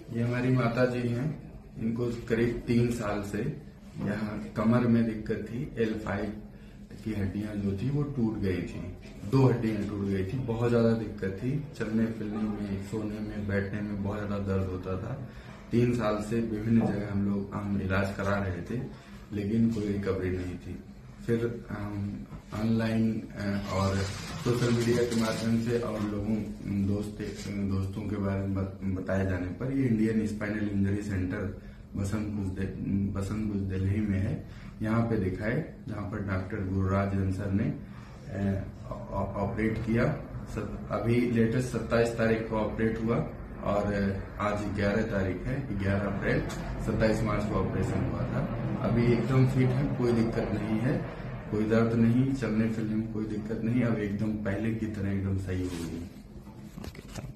ये हमारी माता जी हैं। इनको करीब 3 साल से यहाँ कमर में दिक्कत थी। L5 की हड्डियां जो थी वो टूट गई थी। 2 हड्डियां टूट गई थी। बहुत ज्यादा दिक्कत थी। चलने फिरने में, सोने में, बैठने में बहुत ज्यादा दर्द होता था। 3 साल से विभिन्न जगह हम इलाज करा रहे थे, लेकिन कोई रिकवरी नहीं थी। फिर ऑनलाइन और सोशल मीडिया के माध्यम से और दोस्तों के बारे में बताए जाने पर ये Indian spinal injury centre Basant Delhi में है। यहाँ पे दिखाए, जहाँ पर डॉक्टर गुरुराज अंसर ने ऑपरेट किया। अभी लेटेस्ट 27 तारीख को ऑपरेट हुआ और आज 11 तारीख है, 11 अप्रैल। 27 मार्च को ऑपरेशन हुआ था। अभी एकदम फिट है, कोई दिक्कत नहीं है, कोई दर्द नहीं, चलने फिरने में कोई दिक्कत नहीं। अब एकदम पहले की तरह एकदम सही हो गई।